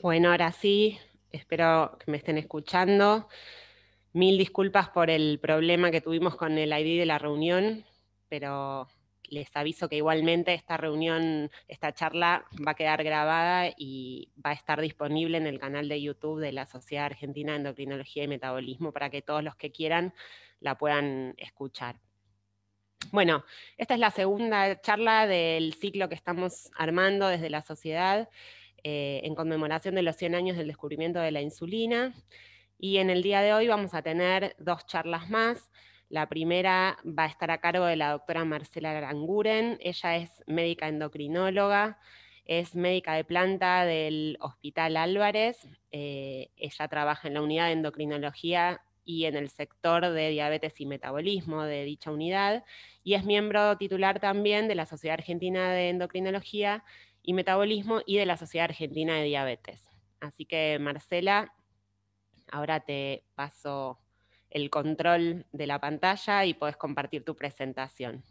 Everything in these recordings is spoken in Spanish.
Bueno, ahora sí, espero que me estén escuchando. Mil disculpas por el problema que tuvimos con el ID de la reunión, pero les aviso que igualmente esta reunión, esta charla va a quedar grabada y va a estar disponible en el canal de YouTube de la Sociedad Argentina de Endocrinología y Metabolismo para que todos los que quieran la puedan escuchar. Bueno, esta es la segunda charla del ciclo que estamos armando desde la sociedad en conmemoración de los 100 años del descubrimiento de la insulina. Y en el día de hoy vamos a tener dos charlas más. La primera va a estar a cargo de la doctora Marcela Aranguren. Ella es médica endocrinóloga, es médica de planta del Hospital Álvarez. Ella trabaja en la unidad de endocrinología y en el sector de diabetes y metabolismo de dicha unidad, y es miembro titular también de la Sociedad Argentina de Endocrinología y Metabolismo y de la Sociedad Argentina de Diabetes. Así que, Marcela, ahora te paso el control de la pantalla y podés compartir tu presentación.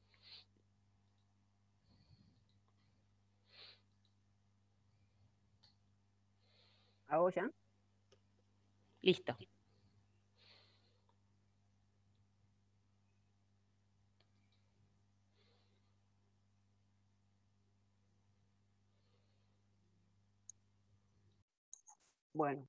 ¿Hago ya? Listo. Bueno.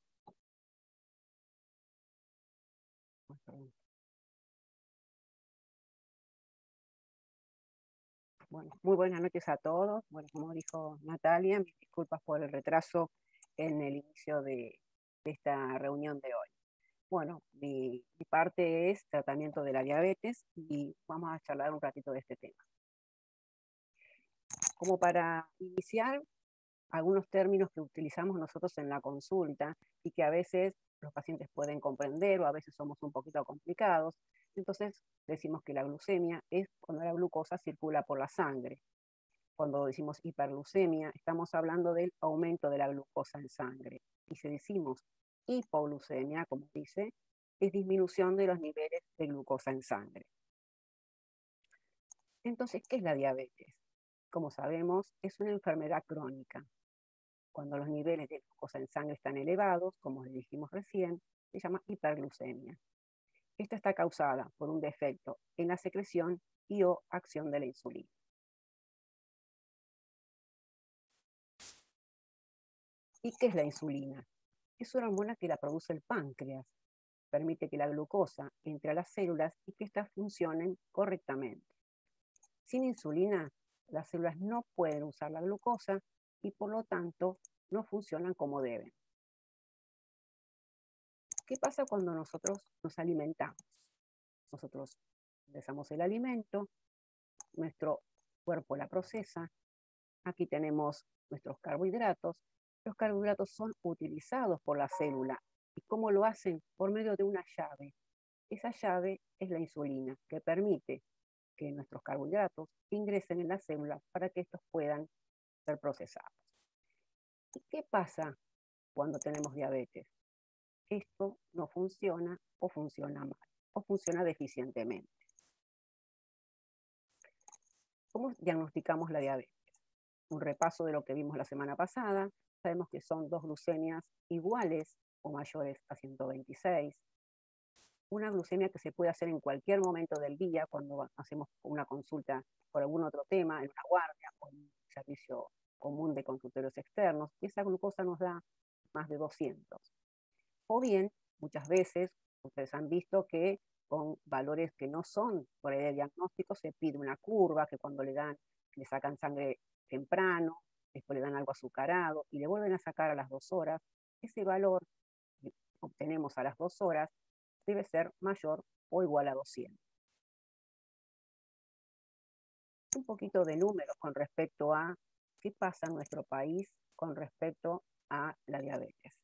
Bueno, muy buenas noches a todos. Bueno, como dijo Natalia, mis disculpas por el retraso en el inicio de esta reunión de hoy. Bueno, mi parte es tratamiento de la diabetes y vamos a charlar un ratito de este tema. Como para iniciar, algunos términos que utilizamos nosotros en la consulta y que a veces los pacientes pueden comprender o a veces somos un poquito complicados. Entonces decimos que la glucemia es cuando la glucosa circula por la sangre. Cuando decimos hiperglucemia, estamos hablando del aumento de la glucosa en sangre. Y si decimos hipoglucemia, como dice, es disminución de los niveles de glucosa en sangre. Entonces, ¿qué es la diabetes? Como sabemos, es una enfermedad crónica. Cuando los niveles de glucosa en sangre están elevados, como les dijimos recién, se llama hiperglucemia. Esta está causada por un defecto en la secreción y o acción de la insulina. ¿Y qué es la insulina? Es una hormona que la produce el páncreas. Permite que la glucosa entre a las células y que éstas funcionen correctamente. Sin insulina, las células no pueden usar la glucosa y por lo tanto no funcionan como deben. ¿Qué pasa cuando nosotros nos alimentamos? Nosotros ingresamos el alimento, nuestro cuerpo la procesa, aquí tenemos nuestros carbohidratos. Los carbohidratos son utilizados por la célula. ¿Y cómo lo hacen? Por medio de una llave. Esa llave es la insulina, que permite que nuestros carbohidratos ingresen en la célula para que estos puedan ser procesados. ¿Y qué pasa cuando tenemos diabetes? Esto no funciona o funciona mal, o funciona deficientemente. ¿Cómo diagnosticamos la diabetes? Un repaso de lo que vimos la semana pasada. Sabemos que son dos glucemias iguales o mayores a 126. Una glucemia que se puede hacer en cualquier momento del día cuando hacemos una consulta por algún otro tema, en una guardia o en un servicio común de consultorios externos, y esa glucosa nos da más de 200. O bien, muchas veces, ustedes han visto que con valores que no son por el diagnóstico se pide una curva, que cuando le sacan sangre temprano, después le dan algo azucarado y le vuelven a sacar a las 2 horas, ese valor que obtenemos a las 2 horas debe ser mayor o igual a 200. Un poquito de números con respecto a qué pasa en nuestro país con respecto a la diabetes.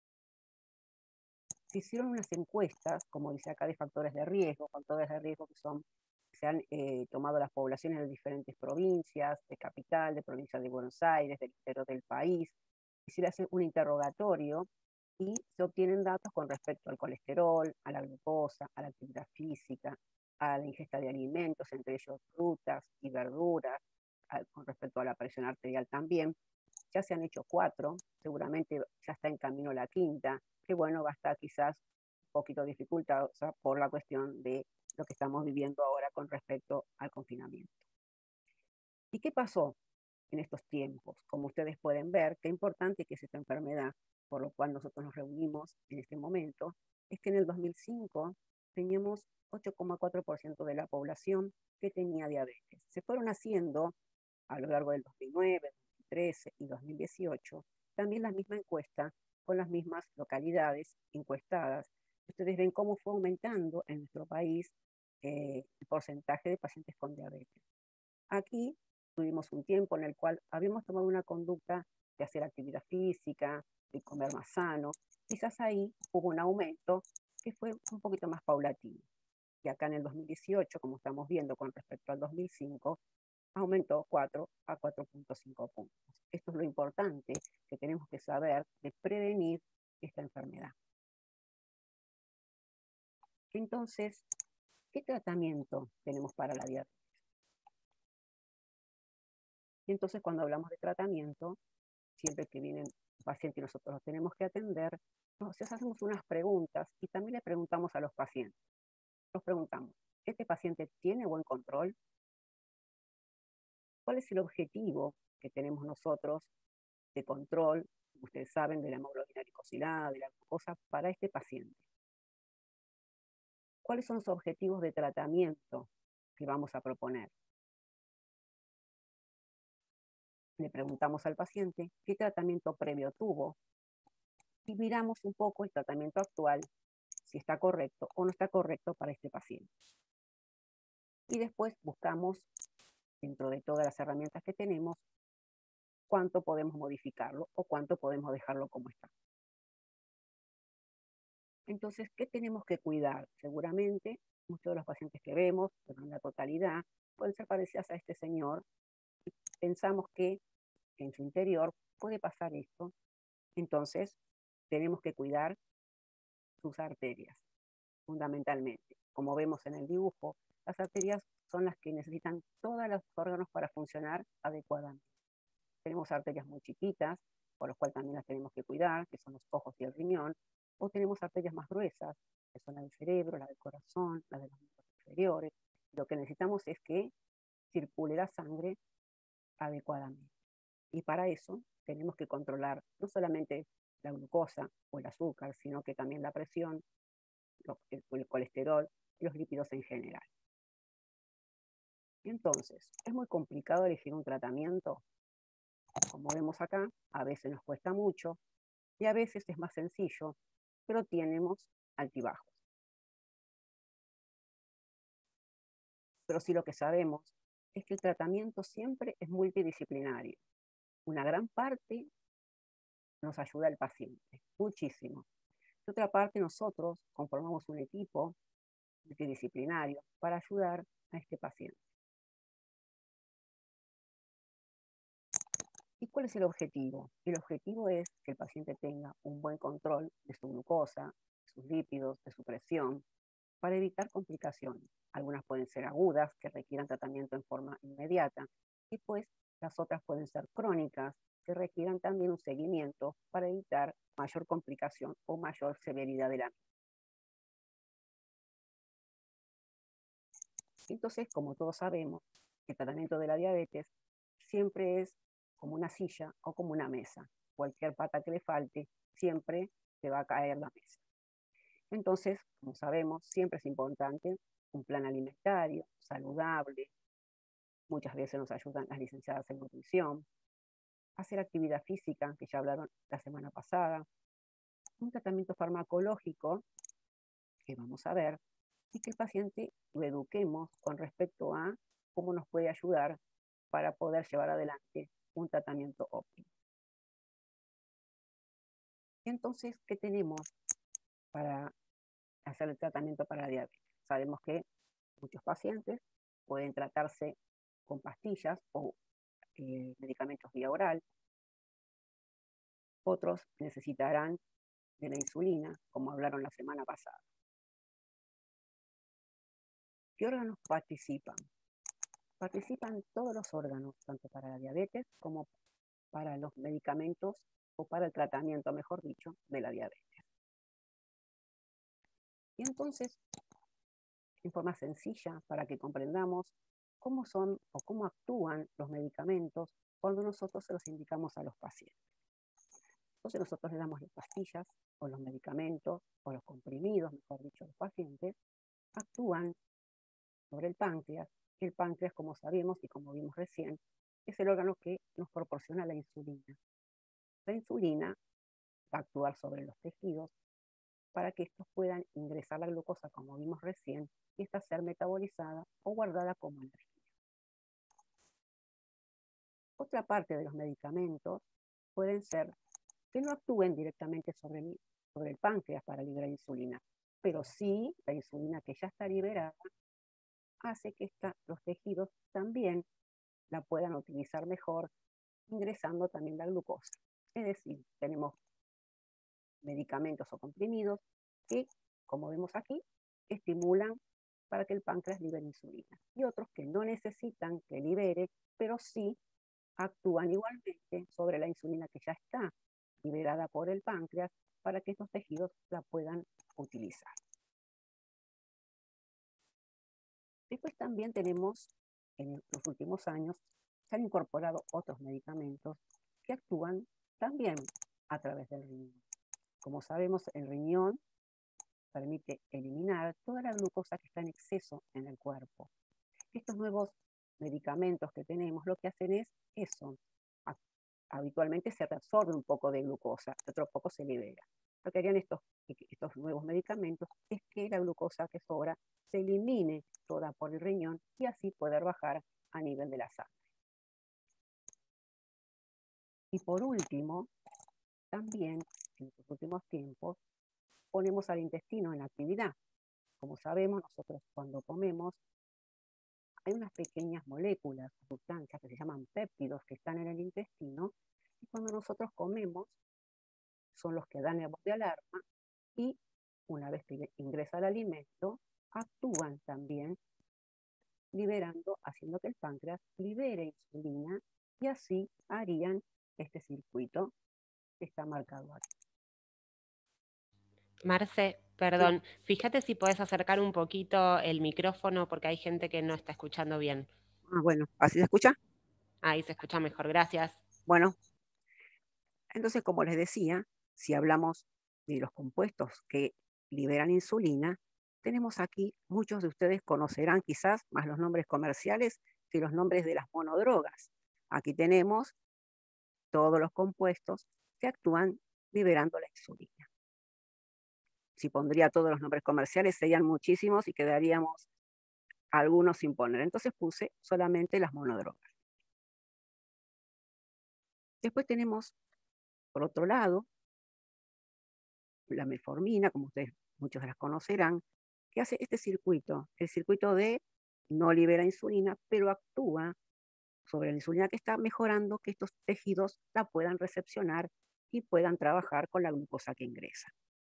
Se hicieron unas encuestas, como dice acá, de factores de riesgo que se han tomado las poblaciones de diferentes provincias, de capital, de provincia de Buenos Aires, del interior del país, y se le hace un interrogatorio y se obtienen datos con respecto al colesterol, a la glucosa, a la actividad física, a la ingesta de alimentos, entre ellos frutas y verduras, con respecto a la presión arterial también. ya se han hecho 4, seguramente ya está en camino la quinta, que bueno, va a estar quizás un poquito dificultosa por la cuestión de lo que estamos viviendo ahora con respecto al confinamiento. ¿Y qué pasó en estos tiempos? Como ustedes pueden ver, qué importante que es esta enfermedad, por lo cual nosotros nos reunimos en este momento, es que en el 2005 teníamos 8,4% de la población que tenía diabetes. Se fueron haciendo a lo largo del 2009, 2013 y 2018 también la misma encuesta con las mismas localidades encuestadas. Ustedes ven cómo fue aumentando en nuestro país el porcentaje de pacientes con diabetes. Aquí tuvimos un tiempo en el cual habíamos tomado una conducta de hacer actividad física, de comer más sano. Quizás ahí hubo un aumento que fue un poquito más paulatino. Y acá en el 2018, como estamos viendo con respecto al 2005, aumentó 4 a 4,5 puntos. Esto es lo importante que tenemos que saber de prevenir esta enfermedad. Entonces, ¿qué tratamiento tenemos para la diabetes? Y entonces cuando hablamos de tratamiento, siempre que vienen pacientes y nosotros los tenemos que atender, nos hacemos unas preguntas y también le preguntamos a los pacientes. Nos preguntamos, ¿este paciente tiene buen control? ¿Cuál es el objetivo que tenemos nosotros de control, ustedes saben, de la hemoglobina glicosilada, de la glucosa, para este paciente? ¿Cuáles son los objetivos de tratamiento que vamos a proponer? Le preguntamos al paciente qué tratamiento previo tuvo y miramos un poco el tratamiento actual, si está correcto o no está correcto para este paciente. Y después buscamos, dentro de todas las herramientas que tenemos, cuánto podemos modificarlo o cuánto podemos dejarlo como está. Entonces, ¿qué tenemos que cuidar? Seguramente muchos de los pacientes que vemos, pero en la totalidad, pueden ser parecidas a este señor. Pensamos que en su interior puede pasar esto. Entonces, tenemos que cuidar sus arterias, fundamentalmente. Como vemos en el dibujo, las arterias son las que necesitan todos los órganos para funcionar adecuadamente. Tenemos arterias muy chiquitas, por lo cual también las tenemos que cuidar, que son los ojos y el riñón, o tenemos arterias más gruesas, que son la del cerebro, la del corazón, la de los miembros inferiores. Lo que necesitamos es que circule la sangre adecuadamente. Y para eso tenemos que controlar no solamente la glucosa o el azúcar, sino que también la presión, el colesterol y los lípidos en general. Entonces, es muy complicado elegir un tratamiento. Como vemos acá, a veces nos cuesta mucho y a veces es más sencillo, pero tenemos altibajos. Pero sí lo que sabemos es que el tratamiento siempre es multidisciplinario. Una gran parte nos ayuda al paciente, muchísimo. De otra parte, nosotros conformamos un equipo multidisciplinario para ayudar a este paciente. ¿Y cuál es el objetivo? El objetivo es que el paciente tenga un buen control de su glucosa, de sus lípidos, de su presión, para evitar complicaciones. Algunas pueden ser agudas, que requieran tratamiento en forma inmediata, y pues las otras pueden ser crónicas, que requieran también un seguimiento para evitar mayor complicación o mayor severidad de la misma. Entonces, como todos sabemos, el tratamiento de la diabetes siempre es como una silla o como una mesa. Cualquier pata que le falte, siempre se va a caer la mesa. Entonces, como sabemos, siempre es importante un plan alimentario, saludable. Muchas veces nos ayudan las licenciadas en nutrición. Hacer actividad física, que ya hablaron la semana pasada. Un tratamiento farmacológico, que vamos a ver, y que el paciente lo eduquemos con respecto a cómo nos puede ayudar para poder llevar adelante un tratamiento óptimo. Entonces, ¿qué tenemos para hacer el tratamiento para la diabetes? Sabemos que muchos pacientes pueden tratarse con pastillas o medicamentos vía oral. Otros necesitarán de la insulina, como hablaron la semana pasada. ¿Qué órganos participan? Participan todos los órganos, tanto para la diabetes como para los medicamentos o para el tratamiento, mejor dicho, de la diabetes. Y entonces, en forma sencilla, para que comprendamos cómo son o cómo actúan los medicamentos cuando nosotros se los indicamos a los pacientes. Entonces nosotros le damos las pastillas o los medicamentos o los comprimidos, mejor dicho, a los pacientes, actúan sobre el páncreas. El páncreas, como sabemos y como vimos recién, es el órgano que nos proporciona la insulina. La insulina va a actuar sobre los tejidos para que estos puedan ingresar la glucosa, como vimos recién, y esta ser metabolizada o guardada como energía. Otra parte de los medicamentos pueden ser que no actúen directamente sobre el páncreas para liberar insulina, pero sí la insulina que ya está liberada hace que los tejidos también la puedan utilizar mejor, ingresando también la glucosa. Es decir, tenemos medicamentos o comprimidos que, como vemos aquí, estimulan para que el páncreas libere insulina. Y otros que no necesitan que libere, pero sí actúan igualmente sobre la insulina que ya está liberada por el páncreas para que estos tejidos la puedan utilizar. Después también tenemos, en los últimos años, se han incorporado otros medicamentos que actúan también a través del riñón. Como sabemos, el riñón permite eliminar toda la glucosa que está en exceso en el cuerpo. Estos nuevos medicamentos que tenemos lo que hacen es eso. Habitualmente se reabsorbe un poco de glucosa, otro poco se libera. Lo que harían estos nuevos medicamentos es que la glucosa que sobra se elimine toda por el riñón y así poder bajar a nivel de la sangre. Y por último, también en los últimos tiempos, ponemos al intestino en actividad. Como sabemos, nosotros cuando comemos, hay unas pequeñas moléculas, sustancias que se llaman péptidos que están en el intestino, y cuando nosotros comemos, son los que dan la voz de alarma, y una vez que ingresa el alimento, actúan también liberando, haciendo que el páncreas libere insulina, y así harían este circuito que está marcado aquí. Marce, perdón, fíjate si puedes acercar un poquito el micrófono porque hay gente que no está escuchando bien. Bueno, ¿así se escucha? Ahí se escucha mejor, gracias. Bueno, entonces, como les decía, si hablamos de los compuestos que liberan insulina, tenemos aquí, muchos de ustedes conocerán quizás más los nombres comerciales que los nombres de las monodrogas. Aquí tenemos todos los compuestos que actúan liberando la insulina. Si pondría todos los nombres comerciales, serían muchísimos y quedaríamos algunos sin poner. Entonces puse solamente las monodrogas. Después tenemos, por otro lado, la metformina, como ustedes muchos las conocerán, que hace este circuito, el circuito de no libera insulina, pero actúa sobre la insulina que está mejorando que estos tejidos la puedan recepcionar y puedan trabajar con la glucosa que ingresa.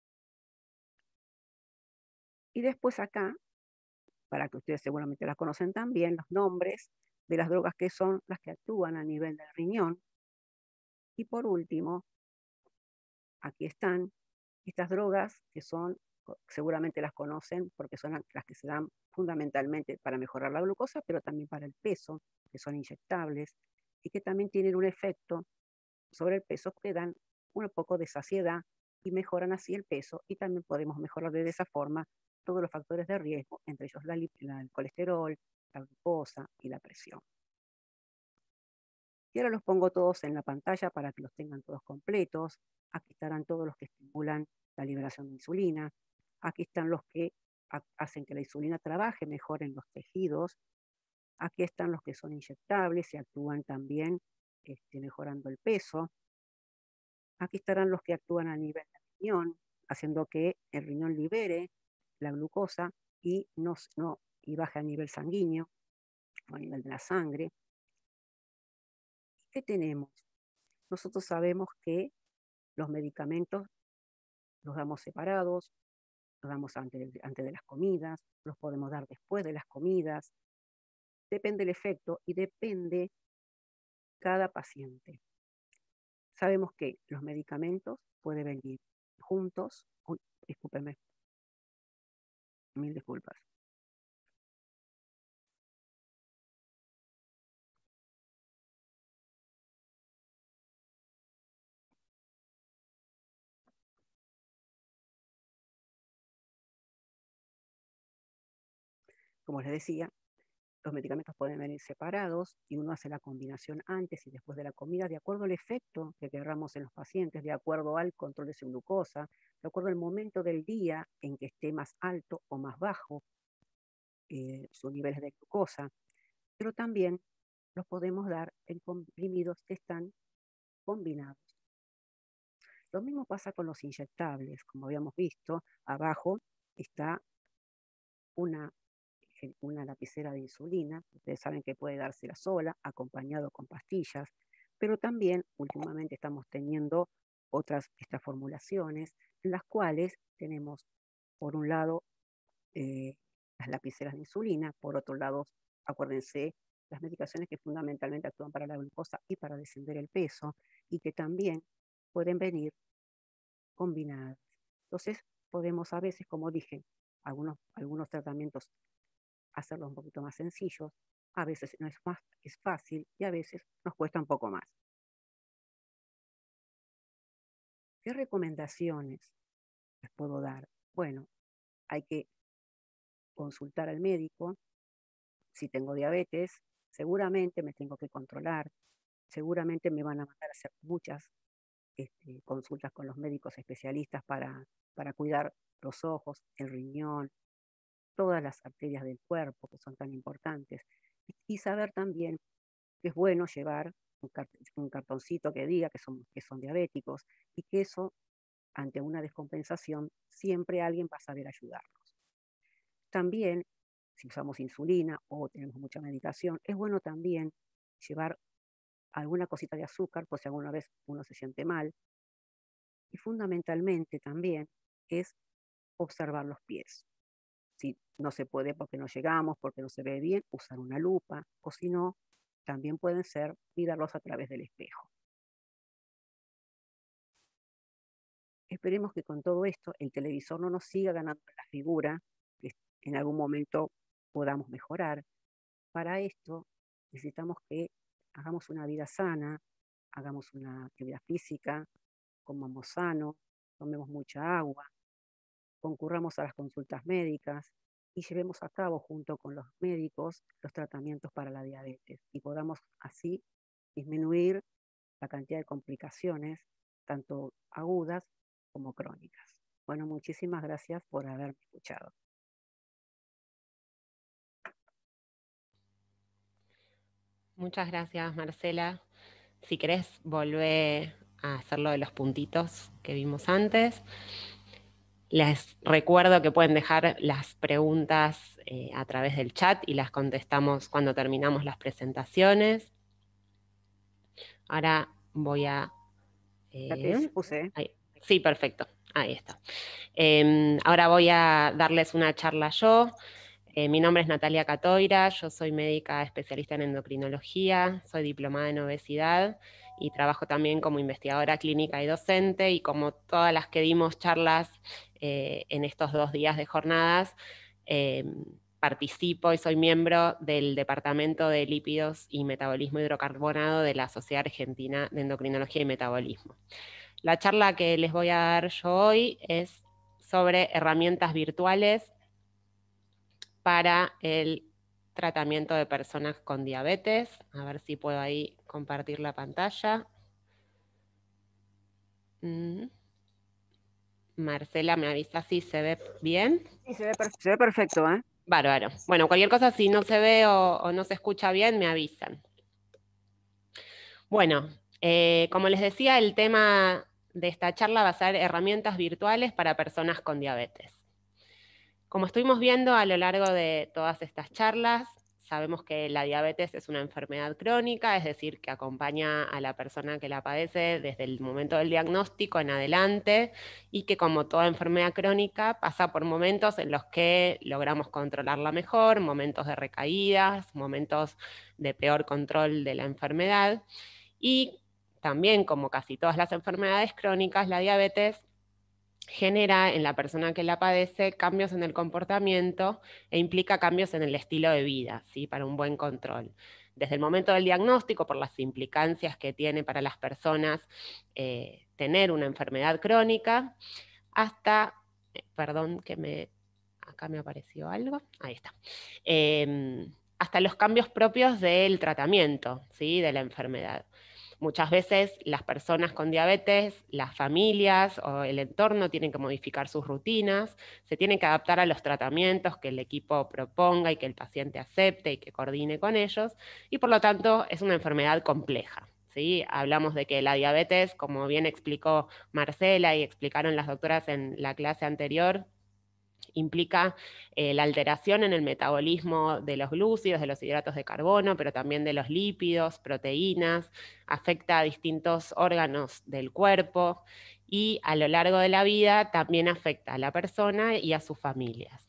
Y después acá, para que ustedes seguramente las conocen también, los nombres de las drogas que son las que actúan a nivel del riñón. Y por último, aquí están estas drogas que son, seguramente las conocen porque son las que se dan fundamentalmente para mejorar la glucosa, pero también para el peso, que son inyectables y que también tienen un efecto sobre el peso que dan un poco de saciedad y mejoran así el peso, y también podemos mejorar de esa forma todos los factores de riesgo, entre ellos el colesterol, la glucosa y la presión. Y ahora los pongo todos en la pantalla para que los tengan todos completos. Aquí estarán todos los que estimulan la liberación de insulina. Aquí están los que hacen que la insulina trabaje mejor en los tejidos. Aquí están los que son inyectables y actúan también mejorando el peso. Aquí estarán los que actúan a nivel del riñón, haciendo que el riñón libere la glucosa y baje a nivel sanguíneo o a nivel de la sangre. ¿Qué tenemos? Nosotros sabemos que los medicamentos los damos separados, los damos antes de las comidas, los podemos dar después de las comidas. Depende del efecto y depende cada paciente. Sabemos que los medicamentos pueden venir juntos. Uy, discúlpeme, mil disculpas. Como les decía, los medicamentos pueden venir separados y uno hace la combinación antes y después de la comida, de acuerdo al efecto que querramos en los pacientes, de acuerdo al control de su glucosa, de acuerdo al momento del día en que esté más alto o más bajo sus niveles de glucosa, pero también los podemos dar en comprimidos que están combinados. Lo mismo pasa con los inyectables. Como habíamos visto, abajo está una lapicera de insulina. Ustedes saben que puede dársela sola, acompañado con pastillas, pero también últimamente estamos teniendo estas formulaciones en las cuales tenemos, por un lado, las lapiceras de insulina, por otro lado, acuérdense, las medicaciones que fundamentalmente actúan para la glucosa y para descender el peso, y que también pueden venir combinadas. Entonces, podemos a veces, como dije, algunos tratamientos hacerlos un poquito más sencillos, a veces no es fácil y a veces nos cuesta un poco más. ¿Qué recomendaciones les puedo dar? Bueno, hay que consultar al médico. Si tengo diabetes, seguramente me tengo que controlar, seguramente me van a mandar a hacer muchas consultas con los médicos especialistas para cuidar los ojos, el riñón, todas las arterias del cuerpo que son tan importantes. Y saber también que es bueno llevar un cartoncito que diga que son diabéticos y que eso, ante una descompensación, siempre alguien va a saber ayudarnos. También, si usamos insulina o tenemos mucha medicación, es bueno también llevar alguna cosita de azúcar por si alguna vez uno se siente mal. Y fundamentalmente también es observar los pies. Si no se puede porque no llegamos, porque no se ve bien, usar una lupa, o si no, también pueden ser mirarlos a través del espejo. Esperemos que con todo esto el televisor no nos siga ganando la figura, que en algún momento podamos mejorar. Para esto necesitamos que hagamos una vida sana, hagamos una actividad física, comamos sano, tomemos mucha agua, concurramos a las consultas médicas y llevemos a cabo junto con los médicos los tratamientos para la diabetes y podamos así disminuir la cantidad de complicaciones, tanto agudas como crónicas. Bueno, muchísimas gracias por haberme escuchado. Muchas gracias, Marcela. Si querés, volvé a hacer lo de los puntitos que vimos antes. Les recuerdo que pueden dejar las preguntas a través del chat y las contestamos cuando terminamos las presentaciones. Ahora voy a... puse. Ahí. Sí, perfecto. Ahí está. Ahora voy a darles una charla yo. Mi nombre es Natalia Catoira, yo soy médica especialista en endocrinología, soy diplomada en obesidad y trabajo también como investigadora clínica y docente, y como todas las que dimos charlas en estos 2 días de jornadas, participo y soy miembro del Departamento de Lípidos y Metabolismo Hidrocarbonado de la Sociedad Argentina de Endocrinología y Metabolismo. La charla que les voy a dar yo hoy es sobre herramientas virtuales para el tratamiento de personas con diabetes. A ver si puedo ahí compartir la pantalla. Marcela, ¿me avisa si se ve bien? Sí, se ve perfecto, ¿eh? Bárbaro. Bueno, cualquier cosa, si no se ve o no se escucha bien, me avisan. Bueno, como les decía, el tema de esta charla va a ser herramientas virtuales para personas con diabetes. Como estuvimos viendo a lo largo de todas estas charlas, sabemos que la diabetes es una enfermedad crónica, es decir, que acompaña a la persona que la padece desde el momento del diagnóstico en adelante, y que, como toda enfermedad crónica, pasa por momentos en los que logramos controlarla mejor, momentos de recaídas, momentos de peor control de la enfermedad, y también, como casi todas las enfermedades crónicas, la diabetes genera en la persona que la padece cambios en el comportamiento e implica cambios en el estilo de vida, ¿sí? Para un buen control. Desde el momento del diagnóstico, por las implicancias que tiene para las personas tener una enfermedad crónica, hasta, perdón que acá me apareció algo, ahí está, hasta los cambios propios del tratamiento, ¿sí? De la enfermedad. Muchas veces las personas con diabetes, las familias o el entorno tienen que modificar sus rutinas, se tienen que adaptar a los tratamientos que el equipo proponga y que el paciente acepte y que coordine con ellos, y por lo tanto es una enfermedad compleja. ¿Sí? Hablamos de que la diabetes, como bien explicó Marcela y explicaron las doctoras en la clase anterior, implica la alteración en el metabolismo de los glúcidos, de los hidratos de carbono, pero también de los lípidos, proteínas, afecta a distintos órganos del cuerpo y a lo largo de la vida también afecta a la persona y a sus familias.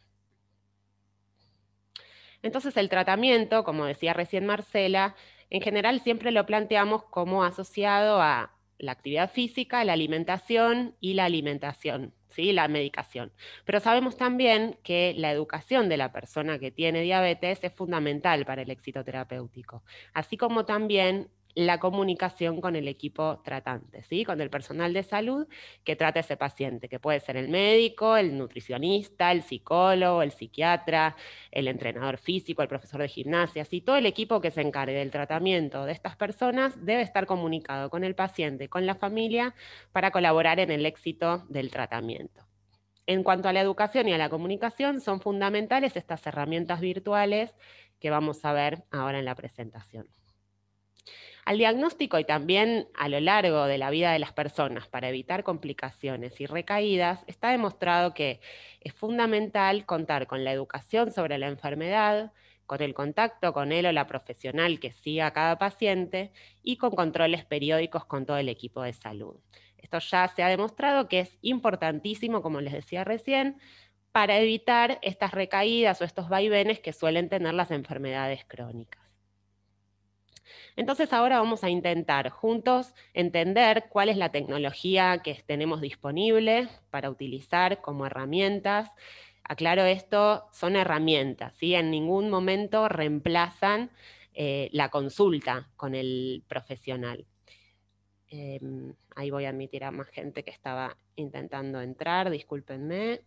Entonces el tratamiento, como decía recién Marcela, en general siempre lo planteamos como asociado a la actividad física, la alimentación y la alimentación, ¿sí? La medicación. Pero sabemos también que la educación de la persona que tiene diabetes es fundamental para el éxito terapéutico, así como también la comunicación con el equipo tratante, ¿sí? Con el personal de salud que trata a ese paciente, que puede ser el médico, el nutricionista, el psicólogo, el psiquiatra, el entrenador físico, el profesor de gimnasia, ¿sí? Todo el equipo que se encargue del tratamiento de estas personas debe estar comunicado con el paciente, con la familia, para colaborar en el éxito del tratamiento. En cuanto a la educación y a la comunicación, son fundamentales estas herramientas virtuales que vamos a ver ahora en la presentación. Al diagnóstico y también a lo largo de la vida de las personas para evitar complicaciones y recaídas, está demostrado que es fundamental contar con la educación sobre la enfermedad, con el contacto con él o la profesional que siga a cada paciente y con controles periódicos con todo el equipo de salud. Esto ya se ha demostrado que es importantísimo, como les decía recién, para evitar estas recaídas o estos vaivenes que suelen tener las enfermedades crónicas. Entonces ahora vamos a intentar juntos entender cuál es la tecnología que tenemos disponible para utilizar como herramientas. Aclaro esto, son herramientas, ¿sí? En ningún momento reemplazan la consulta con el profesional. Ahí voy a admitir a más gente que estaba intentando entrar, discúlpenme.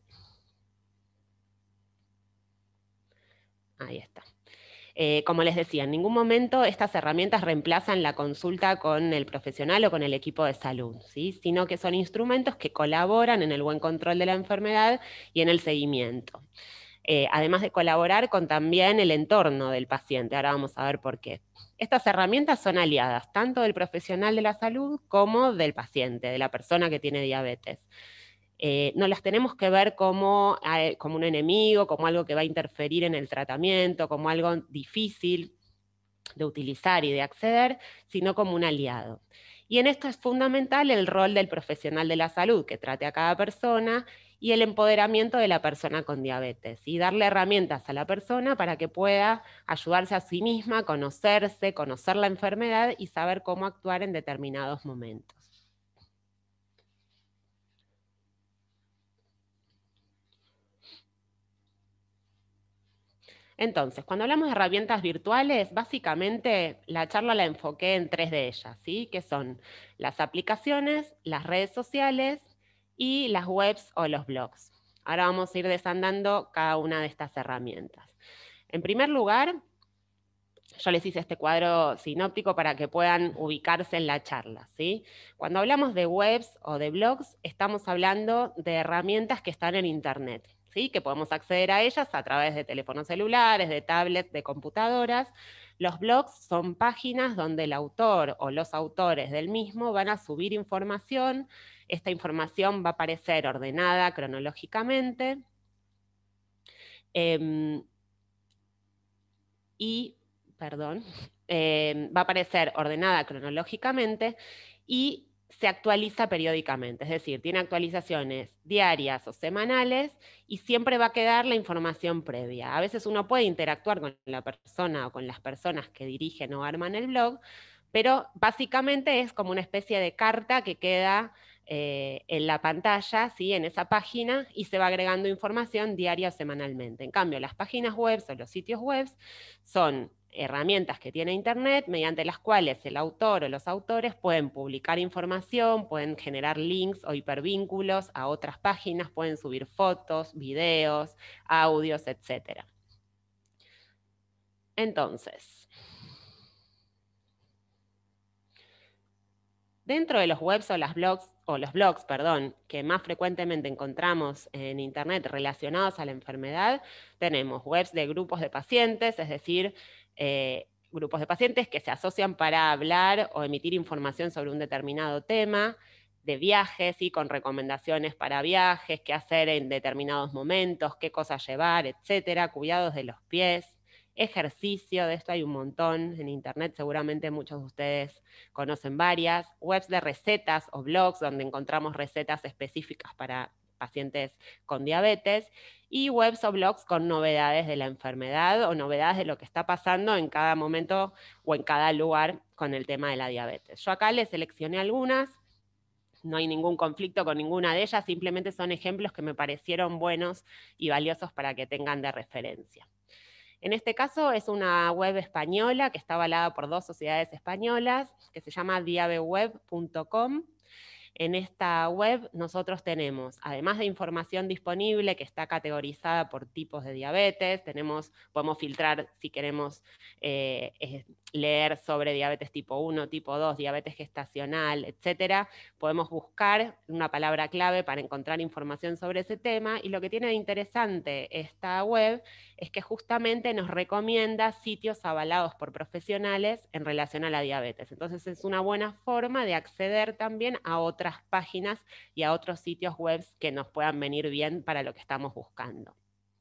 Ahí está. Como les decía, en ningún momento estas herramientas reemplazan la consulta con el profesional o con el equipo de salud, ¿sí? Sino que son instrumentos que colaboran en el buen control de la enfermedad y en el seguimiento. Además de colaborar con también el entorno del paciente. Ahora vamos a ver por qué. Estas herramientas son aliadas tanto del profesional de la salud como del paciente, de la persona que tiene diabetes. No las tenemos que ver como un enemigo, como algo que va a interferir en el tratamiento, como algo difícil de utilizar y de acceder, sino como un aliado. Y en esto es fundamental el rol del profesional de la salud, que trate a cada persona, y el empoderamiento de la persona con diabetes, y darle herramientas a la persona para que pueda ayudarse a sí misma, conocerse, conocer la enfermedad y saber cómo actuar en determinados momentos. Entonces, cuando hablamos de herramientas virtuales, básicamente la charla la enfoqué en 3 de ellas, ¿sí? Que son las aplicaciones, las redes sociales y las webs o los blogs. Ahora vamos a ir desandando cada una de estas herramientas. En primer lugar, yo les hice este cuadro sinóptico para que puedan ubicarse en la charla, ¿sí? Cuando hablamos de webs o de blogs, estamos hablando de herramientas que están en Internet, ¿sí? Que podemos acceder a ellas a través de teléfonos celulares, de tablets, de computadoras. Los blogs son páginas donde el autor o los autores del mismo van a subir información. Esta información va a aparecer ordenada cronológicamente. Va a aparecer ordenada cronológicamente y se actualiza periódicamente, es decir, tiene actualizaciones diarias o semanales y siempre va a quedar la información previa. A veces uno puede interactuar con la persona o con las personas que dirigen o arman el blog, Pero básicamente es como una especie de carta que queda en la pantalla, ¿sí? En esa página, y se va agregando información diaria o semanalmente. En cambio, las páginas web o los sitios web son herramientas que tiene Internet mediante las cuales el autor o los autores pueden publicar información, pueden generar links o hipervínculos a otras páginas, pueden subir fotos, videos, audios, etc. Entonces, dentro de los webs o los blogs, que más frecuentemente encontramos en Internet relacionados a la enfermedad, tenemos webs de grupos de pacientes, es decir, grupos de pacientes que se asocian para hablar o emitir información sobre un determinado tema, de viajes y con recomendaciones para viajes, qué hacer en determinados momentos, qué cosas llevar, etcétera, cuidados de los pies, ejercicio, de esto hay un montón en Internet, seguramente muchos de ustedes conocen varias, webs de recetas o blogs donde encontramos recetas específicas para pacientes con diabetes, y webs o blogs con novedades de la enfermedad o novedades de lo que está pasando en cada momento o en cada lugar con el tema de la diabetes. Yo acá les seleccioné algunas, no hay ningún conflicto con ninguna de ellas, simplemente son ejemplos que me parecieron buenos y valiosos para que tengan de referencia. En este caso es una web española que está avalada por 2 sociedades españolas, que se llama diabeweb.com. En esta web nosotros tenemos, además de información disponible que está categorizada por tipos de diabetes, podemos filtrar si queremos leer sobre diabetes tipo 1, tipo 2, diabetes gestacional, etcétera. Podemos buscar una palabra clave para encontrar información sobre ese tema, y lo que tiene de interesante esta web es que justamente nos recomienda sitios avalados por profesionales en relación a la diabetes. Entonces es una buena forma de acceder también a otras páginas y a otros sitios web que nos puedan venir bien para lo que estamos buscando.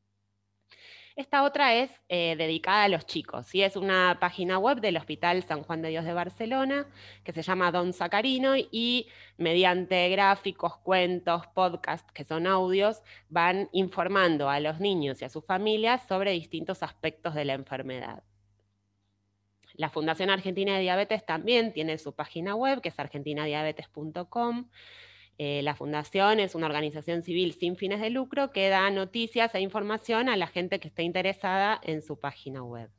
Esta otra es dedicada a los chicos, ¿sí? Es una página web del Hospital San Juan de Dios de Barcelona que se llama Don Sacarino, y mediante gráficos, cuentos, podcasts, que son audios, van informando a los niños y a sus familias sobre distintos aspectos de la enfermedad. La Fundación Argentina de Diabetes también tiene su página web, que es argentinadiabetes.com. La fundación es una organización civil sin fines de lucro que da noticias e información a la gente que esté interesada en su página web.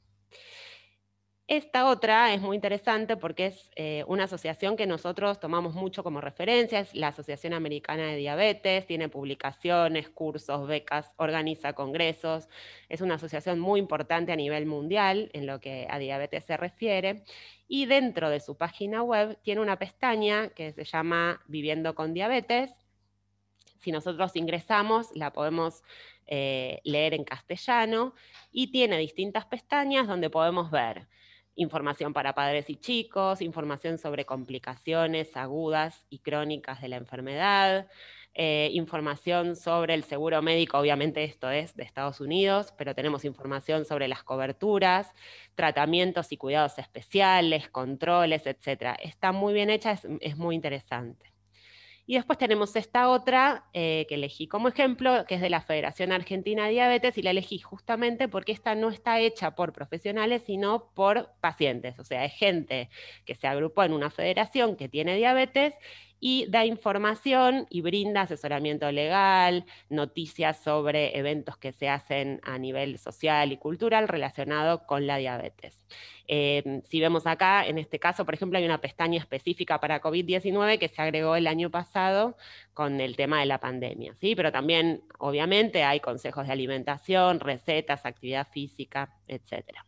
Esta otra es muy interesante porque es una asociación que nosotros tomamos mucho como referencia, es la Asociación Americana de Diabetes, tiene publicaciones, cursos, becas, organiza congresos, es una asociación muy importante a nivel mundial en lo que a diabetes se refiere, y dentro de su página web tiene una pestaña que se llama Viviendo con Diabetes. Si nosotros ingresamos, la podemos leer en castellano, y tiene distintas pestañas donde podemos ver información para padres y chicos, información sobre complicaciones agudas y crónicas de la enfermedad, información sobre el seguro médico, obviamente esto es de Estados Unidos, pero tenemos información sobre las coberturas, tratamientos y cuidados especiales, controles, etc. Está muy bien hecha, es muy interesante. Y después tenemos esta otra que elegí como ejemplo, que es de la Federación Argentina de Diabetes, y la elegí justamente porque esta no está hecha por profesionales, sino por pacientes. O sea, es gente que se agrupó en una federación que tiene diabetes y da información y brinda asesoramiento legal, noticias sobre eventos que se hacen a nivel social y cultural relacionado con la diabetes. Si vemos acá, en este caso, por ejemplo, hay una pestaña específica para COVID-19 que se agregó el año pasado con el tema de la pandemia, ¿sí? Pero también, obviamente, hay consejos de alimentación, recetas, actividad física, etcétera.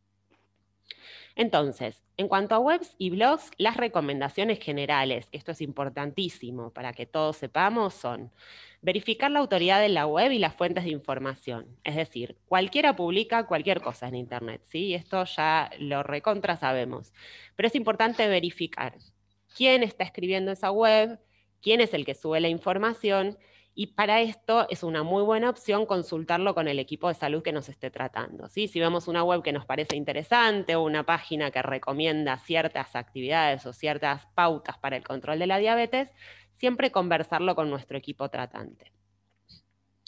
Entonces, en cuanto a webs y blogs, las recomendaciones generales, esto es importantísimo para que todos sepamos, son verificar la autoridad de la web y las fuentes de información. Es decir, cualquiera publica cualquier cosa en Internet, ¿sí? Esto ya lo recontra sabemos. Pero es importante verificar quién está escribiendo esa web, quién es el que sube la información, y para esto es una muy buena opción consultarlo con el equipo de salud que nos esté tratando, ¿sí? Si vemos una web que nos parece interesante o una página que recomienda ciertas actividades o ciertas pautas para el control de la diabetes, siempre conversarlo con nuestro equipo tratante.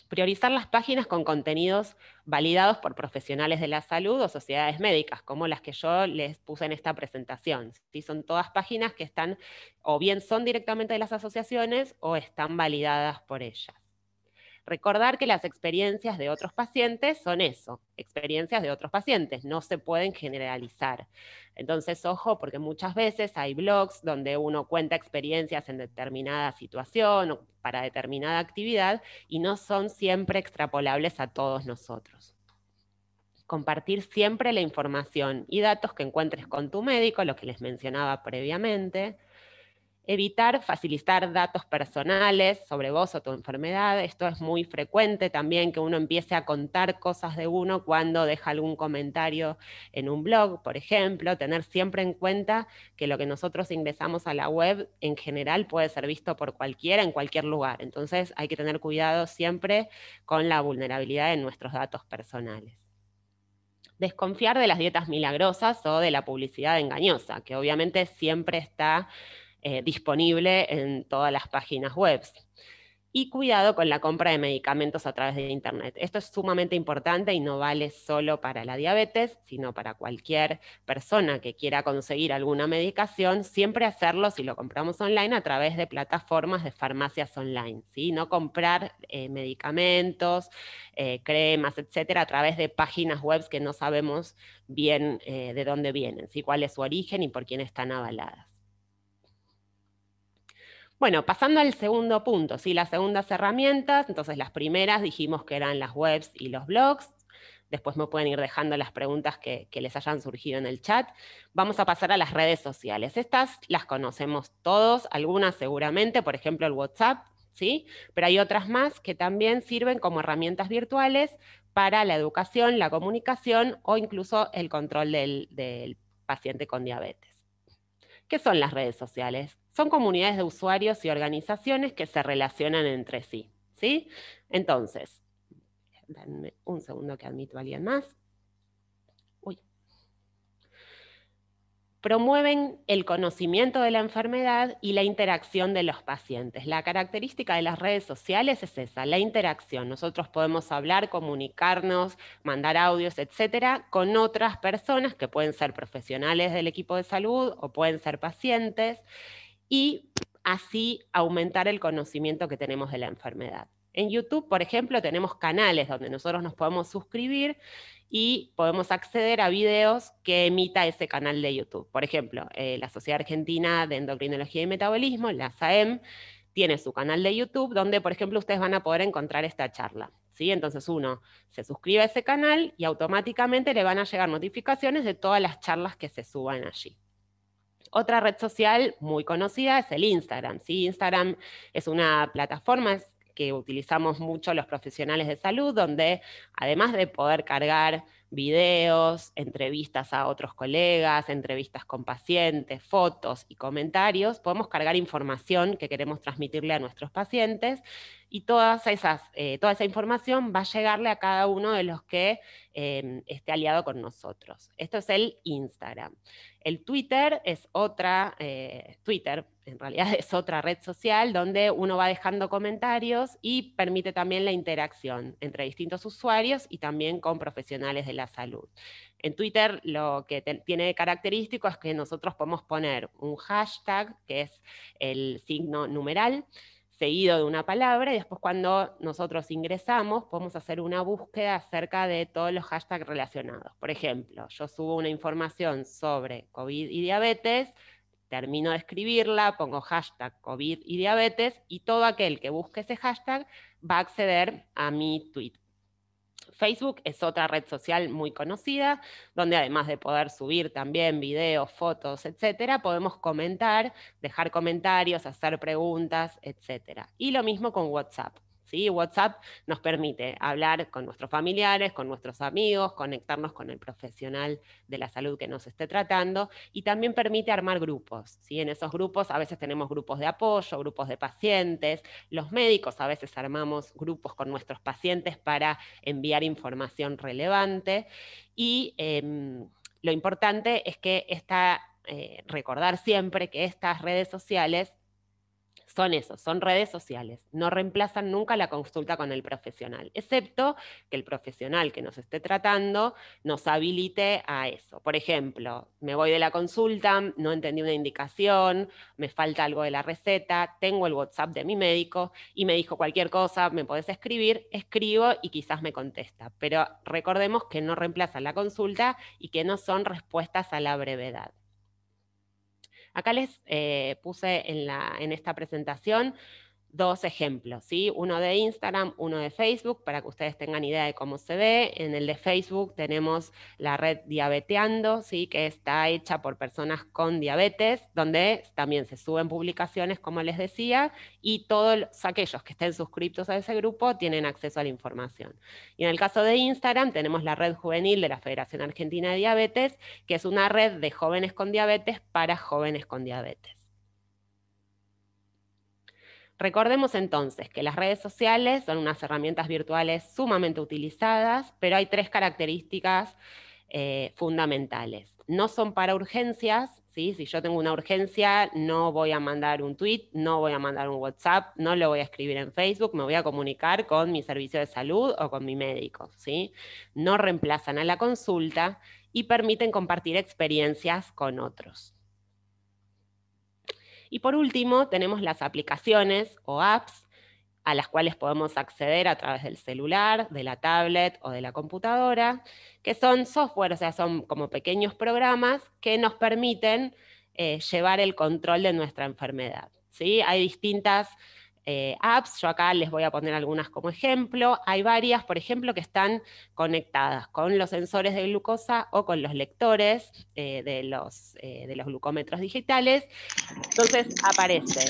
Priorizar las páginas con contenidos validados por profesionales de la salud o sociedades médicas, como las que yo les puse en esta presentación. ¿Sí? Son todas páginas que están, o bien son directamente de las asociaciones, o están validadas por ellas. Recordar que las experiencias de otros pacientes son eso, experiencias de otros pacientes, no se pueden generalizar. Entonces, ojo, porque muchas veces hay blogs donde uno cuenta experiencias en determinada situación o para determinada actividad y no son siempre extrapolables a todos nosotros. Compartir siempre la información y datos que encuentres con tu médico, lo que les mencionaba previamente. Evitar facilitar datos personales sobre vos o tu enfermedad. Esto es muy frecuente también, que uno empiece a contar cosas de uno cuando deja algún comentario en un blog, por ejemplo. Tener siempre en cuenta que lo que nosotros ingresamos a la web en general puede ser visto por cualquiera en cualquier lugar. Entonces hay que tener cuidado siempre con la vulnerabilidad de nuestros datos personales. Desconfiar de las dietas milagrosas o de la publicidad engañosa, que obviamente siempre está disponible en todas las páginas web. Y cuidado con la compra de medicamentos a través de Internet. Esto es sumamente importante y no vale solo para la diabetes, sino para cualquier persona que quiera conseguir alguna medicación, siempre hacerlo, si lo compramos online, a través de plataformas de farmacias online, ¿sí? No comprar medicamentos, cremas, etcétera, a través de páginas web que no sabemos bien de dónde vienen, ¿sí? Cuál es su origen y por quién están avaladas. Bueno, pasando al segundo punto, ¿sí? Las segundas herramientas. Entonces las primeras dijimos que eran las webs y los blogs. Después me pueden ir dejando las preguntas que les hayan surgido en el chat. Vamos a pasar a las redes sociales. Estas las conocemos todos, algunas seguramente, por ejemplo el WhatsApp, ¿sí? Pero hay otras más que también sirven como herramientas virtuales para la educación, la comunicación o incluso el control del paciente con diabetes. ¿Qué son las redes sociales? Son comunidades de usuarios y organizaciones que se relacionan entre sí, ¿sí? Entonces, denme un segundo que admito a alguien más. Uy. Promueven el conocimiento de la enfermedad y la interacción de los pacientes. La característica de las redes sociales es esa, la interacción. Nosotros podemos hablar, comunicarnos, mandar audios, etcétera, con otras personas que pueden ser profesionales del equipo de salud o pueden ser pacientes, y así aumentar el conocimiento que tenemos de la enfermedad. En YouTube, por ejemplo, tenemos canales donde nosotros nos podemos suscribir y podemos acceder a videos que emita ese canal de YouTube. Por ejemplo, la Sociedad Argentina de Endocrinología y Metabolismo, la SAEM, tiene su canal de YouTube donde, por ejemplo, ustedes van a poder encontrar esta charla, ¿sí? Entonces uno se suscribe a ese canal y automáticamente le van a llegar notificaciones de todas las charlas que se suban allí. Otra red social muy conocida es el Instagram, ¿sí? Instagram es una plataforma que utilizamos mucho los profesionales de salud, donde además de poder cargar videos, entrevistas a otros colegas, entrevistas con pacientes, fotos y comentarios, podemos cargar información que queremos transmitirle a nuestros pacientes y toda esa información va a llegarle a cada uno de los que esté aliado con nosotros. Esto es el Instagram. El Twitter es Twitter en realidad es otra red social donde uno va dejando comentarios y permite también la interacción entre distintos usuarios y también con profesionales de la salud. En Twitter lo que tiene de característico es que nosotros podemos poner un hashtag, que es el signo numeral, seguido de una palabra, y después cuando nosotros ingresamos podemos hacer una búsqueda acerca de todos los hashtags relacionados. Por ejemplo, yo subo una información sobre COVID y diabetes, termino de escribirla, pongo hashtag COVID y diabetes, y todo aquel que busque ese hashtag va a acceder a mi tweet. Facebook es otra red social muy conocida, donde además de poder subir también videos, fotos, etcétera, podemos comentar, dejar comentarios, hacer preguntas, etcétera. Y lo mismo con WhatsApp. ¿Sí? WhatsApp nos permite hablar con nuestros familiares, con nuestros amigos, conectarnos con el profesional de la salud que nos esté tratando, y también permite armar grupos. ¿Sí? En esos grupos a veces tenemos grupos de apoyo, grupos de pacientes, los médicos a veces armamos grupos con nuestros pacientes para enviar información relevante, y lo importante es que recordar siempre que estas redes sociales son esos, son redes sociales. No reemplazan nunca la consulta con el profesional, excepto que el profesional que nos esté tratando nos habilite a eso. Por ejemplo, me voy de la consulta, no entendí una indicación, me falta algo de la receta, tengo el WhatsApp de mi médico y me dijo cualquier cosa, me podés escribir, escribo y quizás me contesta. Pero recordemos que no reemplazan la consulta y que no son respuestas a la brevedad. Acá les puse en esta presentación dos ejemplos, ¿sí? Uno de Instagram, uno de Facebook, para que ustedes tengan idea de cómo se ve. En el de Facebook tenemos la red Diabeteando, ¿sí? Que está hecha por personas con diabetes, donde también se suben publicaciones, como les decía, y todos aquellos que estén suscritos a ese grupo tienen acceso a la información. Y en el caso de Instagram tenemos la red juvenil de la Federación Argentina de Diabetes, que es una red de jóvenes con diabetes para jóvenes con diabetes. Recordemos entonces que las redes sociales son unas herramientas virtuales sumamente utilizadas, pero hay tres características fundamentales. No son para urgencias, ¿sí? Si yo tengo una urgencia, no voy a mandar un tweet, no voy a mandar un WhatsApp, no lo voy a escribir en Facebook, me voy a comunicar con mi servicio de salud o con mi médico, ¿sí? No reemplazan a la consulta y permiten compartir experiencias con otros. Y por último, tenemos las aplicaciones o apps a las cuales podemos acceder a través del celular, de la tablet o de la computadora, que son software, o sea, son como pequeños programas que nos permiten llevar el control de nuestra enfermedad, ¿sí? Hay distintas apps, yo acá les voy a poner algunas como ejemplo. Hay varias, por ejemplo, que están conectadas con los sensores de glucosa o con los lectores de los glucómetros digitales. Entonces aparece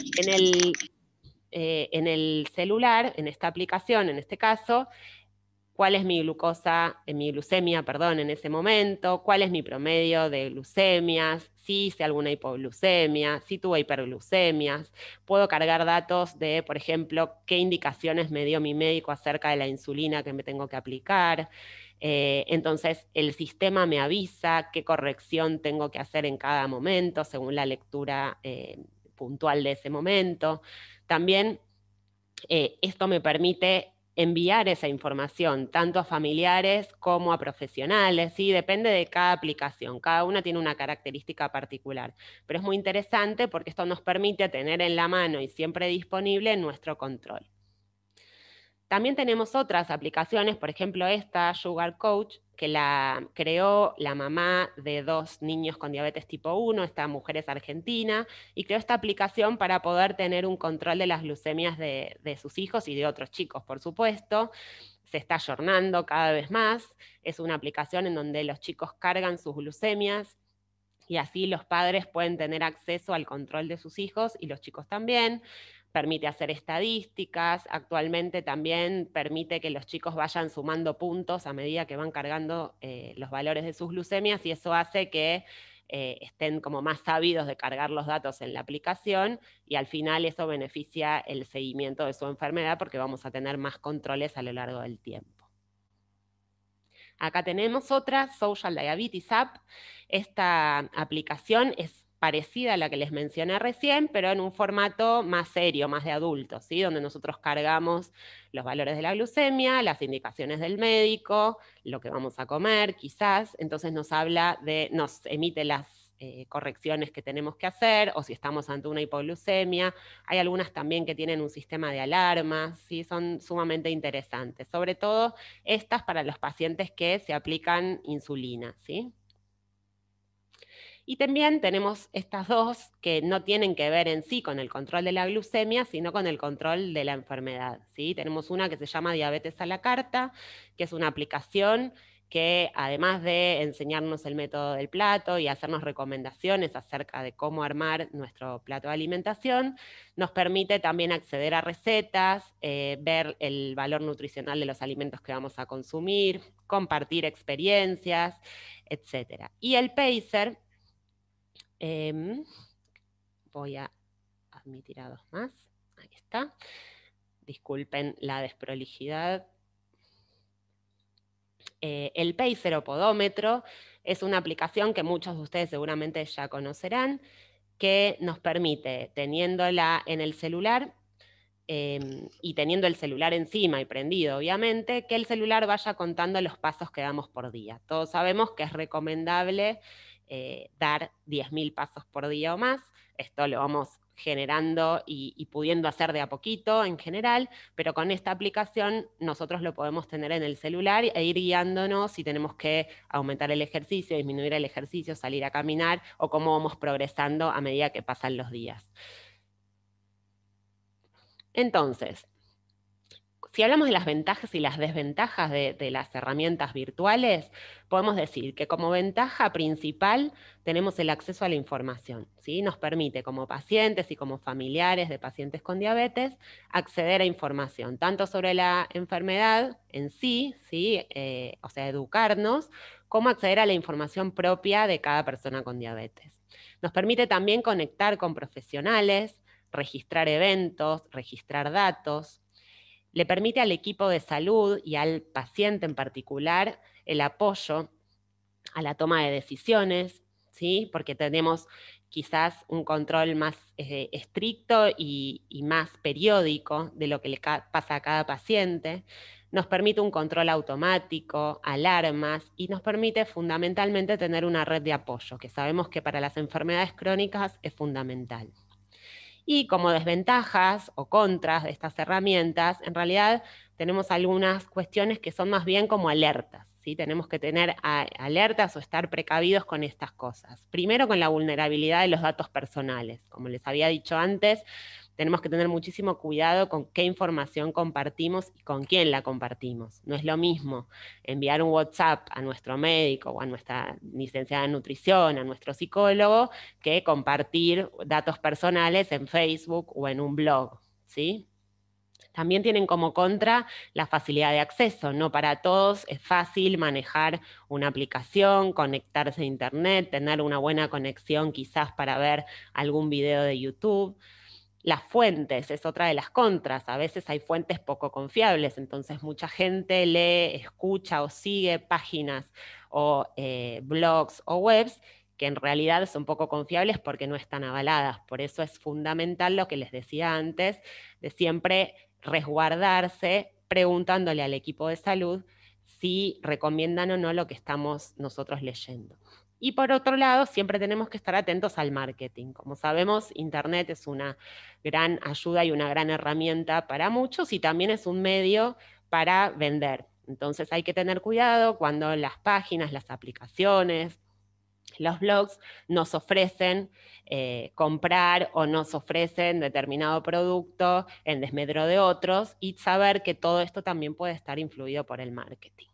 en el celular, en esta aplicación, en este caso, cuál es mi glucosa, mi glucemia, perdón, en ese momento, cuál es mi promedio de glucemias, si hice alguna hipoglucemia, si tuve hiperglucemias. Puedo cargar datos de, por ejemplo, qué indicaciones me dio mi médico acerca de la insulina que me tengo que aplicar. Entonces, el sistema me avisa qué corrección tengo que hacer en cada momento, según la lectura puntual de ese momento. También esto me permite enviar esa información tanto a familiares como a profesionales, ¿sí? Depende de cada aplicación, cada una tiene una característica particular, pero es muy interesante porque esto nos permite tener en la mano y siempre disponible nuestro control. También tenemos otras aplicaciones, por ejemplo esta, Sugar Coach, que la creó la mamá de 2 niños con diabetes tipo 1, esta mujer es argentina, y creó esta aplicación para poder tener un control de las glucemias de sus hijos y de otros chicos, por supuesto. Se está ayornando cada vez más, es una aplicación en donde los chicos cargan sus glucemias, y así los padres pueden tener acceso al control de sus hijos y los chicos también. Permite hacer estadísticas, actualmente también permite que los chicos vayan sumando puntos a medida que van cargando los valores de sus glucemias y eso hace que estén como más sabidos de cargar los datos en la aplicación y al final eso beneficia el seguimiento de su enfermedad porque vamos a tener más controles a lo largo del tiempo. Acá tenemos otra, Social Diabetes App. Esta aplicación es parecida a la que les mencioné recién, pero en un formato más serio, más de adultos, ¿sí? Donde nosotros cargamos los valores de la glucemia, las indicaciones del médico, lo que vamos a comer, quizás. Entonces nos emite las correcciones que tenemos que hacer, o si estamos ante una hipoglucemia. Hay algunas también que tienen un sistema de alarmas, ¿sí? Son sumamente interesantes, sobre todo estas para los pacientes que se aplican insulina, ¿sí? Y también tenemos estas dos que no tienen que ver en sí con el control de la glucemia, sino con el control de la enfermedad, ¿sí? Tenemos una que se llama Diabetes a la Carta, que es una aplicación que además de enseñarnos el método del plato y hacernos recomendaciones acerca de cómo armar nuestro plato de alimentación, nos permite también acceder a recetas, ver el valor nutricional de los alimentos que vamos a consumir, compartir experiencias, etc. Y el Pacer, voy a admitir a 2 más, ahí está. Disculpen la desprolijidad. El Pacer o podómetro es una aplicación que muchos de ustedes seguramente ya conocerán. que nos permite, teniéndola en el celular, y teniendo el celular encima y prendido, obviamente, que el celular vaya contando los pasos que damos por día. Todos sabemos que es recomendable dar 10.000 pasos por día o más. Esto lo vamos generando y pudiendo hacer de a poquito en general, pero con esta aplicación nosotros lo podemos tener en el celular e ir guiándonos si tenemos que aumentar el ejercicio, disminuir el ejercicio, salir a caminar o cómo vamos progresando a medida que pasan los días. Entonces, si hablamos de las ventajas y las desventajas de las herramientas virtuales, podemos decir que como ventaja principal tenemos el acceso a la información, ¿sí? Nos permite como pacientes y como familiares de pacientes con diabetes acceder a información, tanto sobre la enfermedad en sí, ¿sí? O sea, educarnos, como acceder a la información propia de cada persona con diabetes. Nos permite también conectar con profesionales, registrar eventos, registrar datos. Le permite al equipo de salud y al paciente en particular el apoyo a la toma de decisiones, ¿sí? Porque tenemos quizás un control más estricto y más periódico de lo que le pasa a cada paciente. Nos permite un control automático, alarmas, y nos permite fundamentalmente tener una red de apoyo, que sabemos que para las enfermedades crónicas es fundamental. Y como desventajas o contras de estas herramientas, en realidad tenemos algunas cuestiones que son más bien como alertas, ¿sí? Tenemos que tener alertas o estar precavidos con estas cosas. Primero, con la vulnerabilidad de los datos personales. Como les había dicho antes, tenemos que tener muchísimo cuidado con qué información compartimos y con quién la compartimos. No es lo mismo enviar un WhatsApp a nuestro médico o a nuestra licenciada en nutrición, a nuestro psicólogo, que compartir datos personales en Facebook o en un blog, ¿sí? También tienen como contra la facilidad de acceso. No para todos es fácil manejar una aplicación, conectarse a internet, tener una buena conexión quizás para ver algún video de YouTube. Las fuentes es otra de las contras. A veces hay fuentes poco confiables, entonces mucha gente lee, escucha o sigue páginas o blogs o webs que en realidad son poco confiables porque no están avaladas. Por eso es fundamental lo que les decía antes, de siempre resguardarse preguntándole al equipo de salud si recomiendan o no lo que estamos nosotros leyendo. Y por otro lado, siempre tenemos que estar atentos al marketing. Como sabemos, Internet es una gran ayuda y una gran herramienta para muchos y también es un medio para vender. Entonces hay que tener cuidado cuando las páginas, las aplicaciones, los blogs nos ofrecen comprar o nos ofrecen determinado producto en desmedro de otros y saber que todo esto también puede estar influido por el marketing.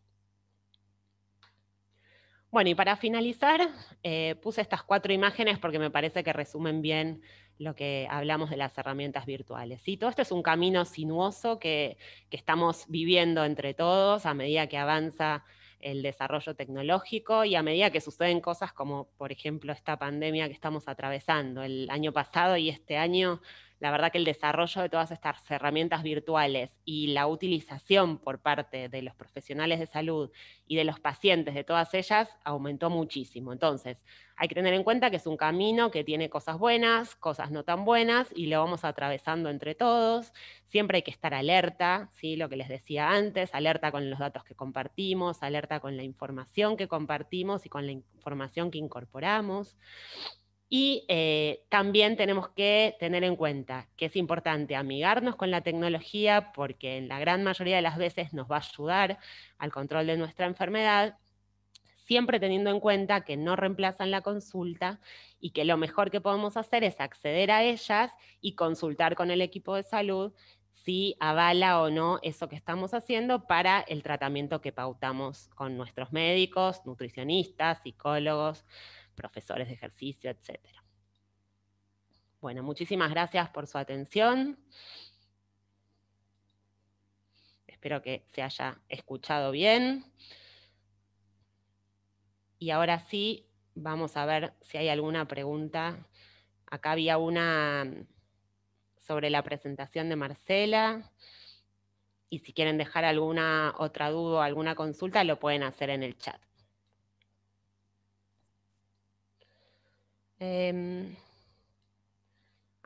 Bueno, y para finalizar, puse estas 4 imágenes porque me parece que resumen bien lo que hablamos de las herramientas virtuales. ¿Sí? Todo esto es un camino sinuoso que estamos viviendo entre todos a medida que avanza el desarrollo tecnológico y a medida que suceden cosas como, por ejemplo, esta pandemia que estamos atravesando. El año pasado y este año, la verdad que el desarrollo de todas estas herramientas virtuales y la utilización por parte de los profesionales de salud y de los pacientes de todas ellas aumentó muchísimo. Entonces, hay que tener en cuenta que es un camino que tiene cosas buenas, cosas no tan buenas, y lo vamos atravesando entre todos. Siempre hay que estar alerta, ¿sí? Lo que les decía antes, alerta con los datos que compartimos, alerta con la información que compartimos y con la información que incorporamos. Y también tenemos que tener en cuenta que es importante amigarnos con la tecnología porque en la gran mayoría de las veces nos va a ayudar al control de nuestra enfermedad, siempre teniendo en cuenta que no reemplazan la consulta y que lo mejor que podemos hacer es acceder a ellas y consultar con el equipo de salud si avala o no eso que estamos haciendo para el tratamiento que pautamos con nuestros médicos, nutricionistas, psicólogos, profesores de ejercicio, etc. Bueno, muchísimas gracias por su atención. Espero que se haya escuchado bien. Y ahora sí, vamos a ver si hay alguna pregunta. Acá había una sobre la presentación de Marcela. Y si quieren dejar alguna otra duda o alguna consulta, lo pueden hacer en el chat.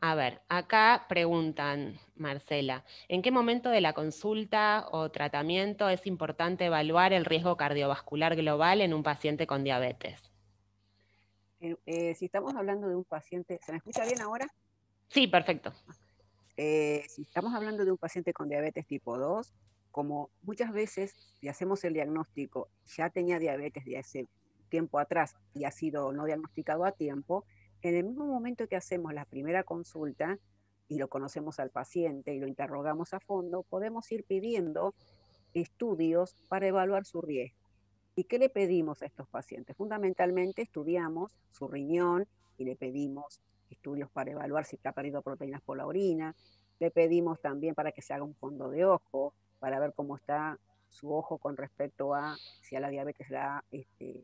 A ver, acá preguntan, Marcela, ¿en qué momento de la consulta o tratamiento es importante evaluar el riesgo cardiovascular global en un paciente con diabetes? Si estamos hablando de un paciente, ¿se me escucha bien ahora? Sí, perfecto. Si estamos hablando de un paciente con diabetes tipo 2, como muchas veces si hacemos el diagnóstico, ya tenía diabetes de hace tiempo atrás y ha sido no diagnosticado a tiempo, en el mismo momento que hacemos la primera consulta y lo conocemos al paciente y lo interrogamos a fondo, podemos ir pidiendo estudios para evaluar su riesgo. ¿Y qué le pedimos a estos pacientes? Fundamentalmente estudiamos su riñón y le pedimos estudios para evaluar si ha perdido proteínas por la orina. Le pedimos también para que se haga un fondo de ojo, para ver cómo está su ojo con respecto a si a la diabetes la ha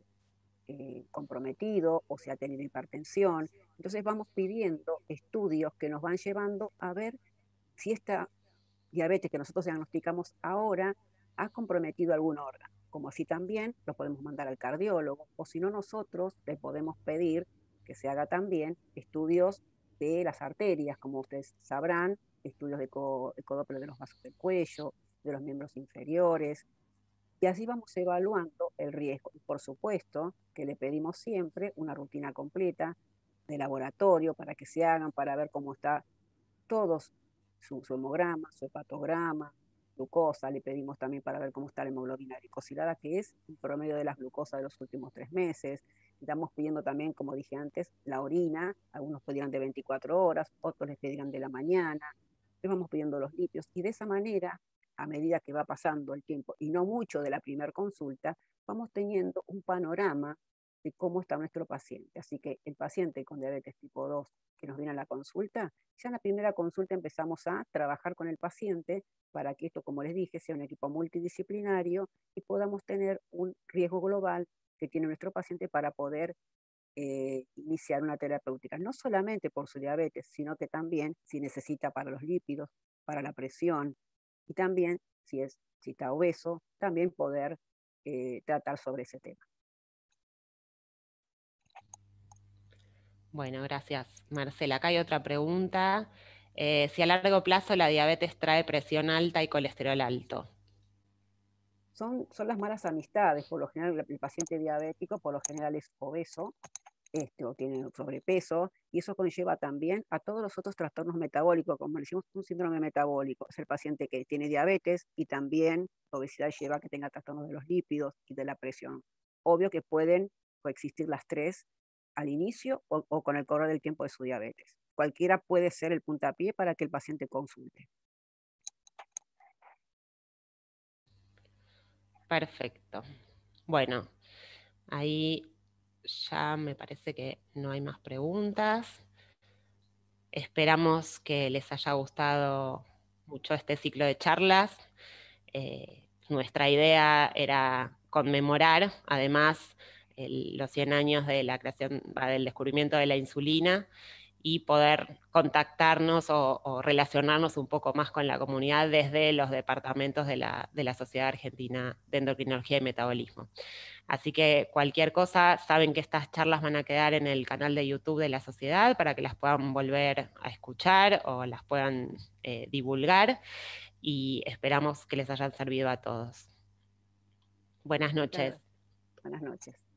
comprometido o si ha tenido hipertensión. Entonces vamos pidiendo estudios que nos van llevando a ver si esta diabetes que nosotros diagnosticamos ahora ha comprometido algún órgano. Como así también lo podemos mandar al cardiólogo, o si no nosotros le podemos pedir que se haga también estudios de las arterias, como ustedes sabrán, estudios de ecodoppler de los vasos del cuello, de los miembros inferiores, y así vamos evaluando el riesgo. Y por supuesto que le pedimos siempre una rutina completa de laboratorio para que se hagan, para ver cómo está todos su hemograma, su hepatograma, glucosa, le pedimos también para ver cómo está la hemoglobina glicosilada, que es el promedio de las glucosas de los últimos 3 meses. Estamos pidiendo también, como dije antes, la orina, algunos pedirán de 24 horas, otros les pedirán de la mañana, les vamos pidiendo los lípidos, y de esa manera, a medida que va pasando el tiempo, y no mucho de la primera consulta, vamos teniendo un panorama de cómo está nuestro paciente. Así que el paciente con diabetes tipo 2 que nos viene a la consulta, ya en la primera consulta empezamos a trabajar con el paciente para que esto, como les dije, sea un equipo multidisciplinario y podamos tener un riesgo global que tiene nuestro paciente para poder iniciar una terapéutica, no solamente por su diabetes, sino que también si necesita para los lípidos, para la presión y también si está obeso, también poder tratar sobre ese tema. Bueno, gracias, Marcela. Acá hay otra pregunta. Si a largo plazo la diabetes trae presión alta y colesterol alto. Son las malas amistades. Por lo general, el paciente diabético por lo general es obeso, o tiene sobrepeso, y eso conlleva también a todos los otros trastornos metabólicos, como decimos, un síndrome metabólico. Es el paciente que tiene diabetes y también la obesidad lleva a que tenga trastornos de los lípidos y de la presión. Obvio que pueden coexistir las tres al inicio o con el correr del tiempo de su diabetes. Cualquiera puede ser el puntapié para que el paciente consulte. Perfecto. Bueno, ahí ya me parece que no hay más preguntas. Esperamos que les haya gustado mucho este ciclo de charlas. Nuestra idea era conmemorar, además, los 100 años de la creación, del descubrimiento de la insulina y poder contactarnos o relacionarnos un poco más con la comunidad desde los departamentos de la Sociedad Argentina de Endocrinología y Metabolismo. Así que cualquier cosa, saben que estas charlas van a quedar en el canal de YouTube de la sociedad para que las puedan volver a escuchar o las puedan divulgar, y esperamos que les hayan servido a todos. Buenas noches. Buenas noches.